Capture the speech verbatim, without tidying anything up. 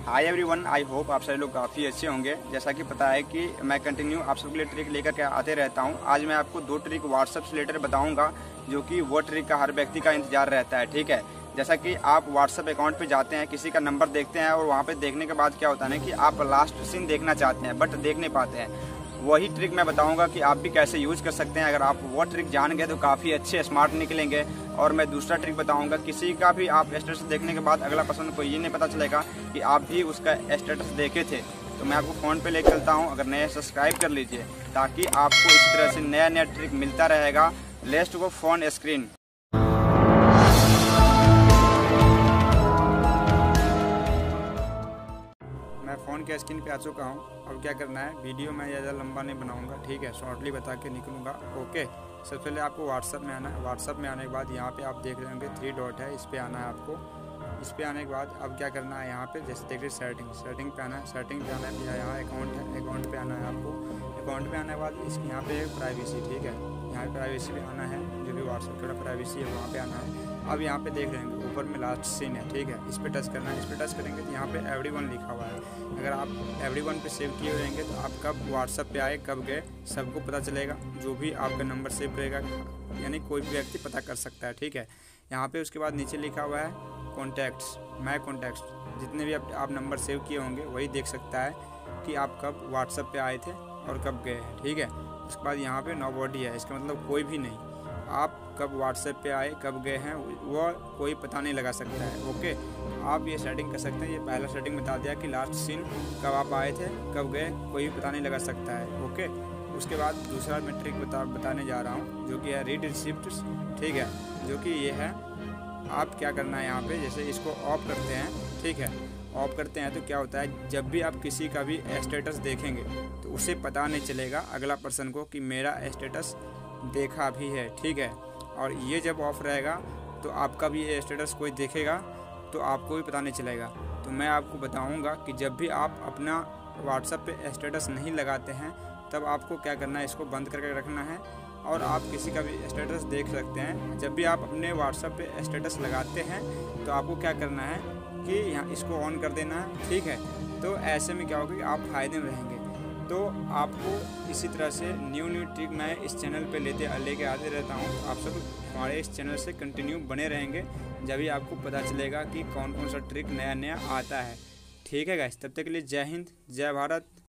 Hi everyone, I hope आप सभी लोग काफ़ी अच्छे होंगे। जैसा कि पता है कि मैं कंटिन्यू आप सबके लिए ट्रिक लेकर के आते रहता हूं। आज मैं आपको दो ट्रिक व्हाट्सएप से रिलेटेड बताऊंगा, जो कि वो ट्रिक का हर व्यक्ति का इंतजार रहता है। ठीक है, जैसा कि आप व्हाट्सएप अकाउंट पे जाते हैं, किसी का नंबर देखते हैं और वहाँ पे देखने के बाद क्या होता है ना कि आप लास्ट सीन देखना चाहते हैं बट देख नहीं पाते हैं। वही ट्रिक मैं बताऊंगा कि आप भी कैसे यूज कर सकते हैं। अगर आप वो ट्रिक जान गए तो काफ़ी अच्छे स्मार्ट निकलेंगे। और मैं दूसरा ट्रिक बताऊंगा, किसी का भी आप स्टेटस देखने के बाद अगला पर्सन को ये नहीं पता चलेगा कि आप भी उसका स्टेटस देखे थे। तो मैं आपको फ़ोन पे लेकर चलता हूं, अगर नए सब्सक्राइब कर लीजिए ताकि आपको इस तरह से नया नया ट्रिक मिलता रहेगा। Let's go phone screen. मैं फ़ोन के स्क्रीन पे आ चुका हूँ। अब क्या करना है, वीडियो मैं ज़्यादा लंबा नहीं बनाऊंगा, ठीक है, शॉर्टली बता के निकलूँगा। ओके, सबसे पहले आपको व्हाट्सअप में आना है। व्हाट्सअप में आने के बाद यहाँ पे आप देख रहे होंगे थ्री डॉट है, इस पर आना है आपको। इस पर आने के बाद अब क्या करना है, यहाँ पे जैसे देख रहे सेटिंग सेटिंग पे आना है। सेटिंग पे आना है, यहाँ अकाउंट है, अकाउंट पे आना है आपको। अकाउंट पे आने के बाद इसके यहाँ पे प्राइवेसी, ठीक है, यहाँ पे प्राइवेसी पे आना है। जो भी व्हाट्सअप का प्राइवेसी है वहाँ पे आना है। अब यहाँ पे देख रहे हैं ऊपर में लास्ट सीन है, ठीक है, इस पर टच करना है। इस पर टच करेंगे तो यहाँ पे एवरीवन लिखा हुआ है। अगर आप एवरीवन पे सेव किए रहेंगे तो आप कब व्हाट्सएप पे आए कब गए सबको पता चलेगा। जो भी आपका नंबर सेव करेगा, यानी कोई भी व्यक्ति पता कर सकता है, ठीक है। यहाँ पे उसके बाद नीचे लिखा हुआ है कॉन्टैक्ट्स, माय कॉन्टैक्ट्स। जितने भी आप, आप नंबर सेव किए होंगे वही देख सकता है कि आप कब व्हाट्सएप पे आए थे और कब गए, ठीक है। उसके बाद यहाँ पे नो बॉडी है, इसका मतलब कोई भी नहीं। आप कब व्हाट्सएप पे आए कब गए हैं वो कोई पता नहीं लगा सकता है। ओके, आप ये सेटिंग कर सकते हैं। ये पहला सेटिंग बता दिया कि लास्ट सीन कब आप आए थे कब गए कोई भी पता नहीं लगा सकता है। ओके, उसके बाद दूसरा मैं ट्रिक बता बताने जा रहा हूँ, जो कि है रीड रिसिप्ट्स, ठीक है, जो कि ये है। आप क्या करना है, यहाँ पे जैसे इसको ऑफ करते हैं, ठीक है, ऑफ करते हैं तो क्या होता है, जब भी आप किसी का भी स्टेटस देखेंगे तो उसे पता नहीं चलेगा अगला पर्सन को कि मेरा स्टेटस देखा भी है, ठीक है। और ये जब ऑफ रहेगा तो आपका भी ये स्टेटस कोई देखेगा तो आपको भी पता नहीं चलेगा। तो मैं आपको बताऊंगा कि जब भी आप अपना व्हाट्सएप पे स्टेटस नहीं लगाते हैं तब आपको क्या करना है, इसको बंद करके रखना है और आप किसी का भी स्टेटस देख सकते हैं। जब भी आप अपने व्हाट्सएप पे स्टेटस लगाते हैं तो आपको क्या करना है कि यहाँ इसको ऑन कर देना है, ठीक है। तो ऐसे में क्या होगा कि आप फायदे में रहेंगे। तो आपको इसी तरह से न्यू न्यू ट्रिक मैं इस चैनल पे लेते लेके आते रहता हूँ। आप सब हमारे इस चैनल से कंटिन्यू बने रहेंगे, जब भी आपको पता चलेगा कि कौन कौन सा ट्रिक नया नया आता है, ठीक है गाइस। तब तक के लिए जय हिंद, जय भारत।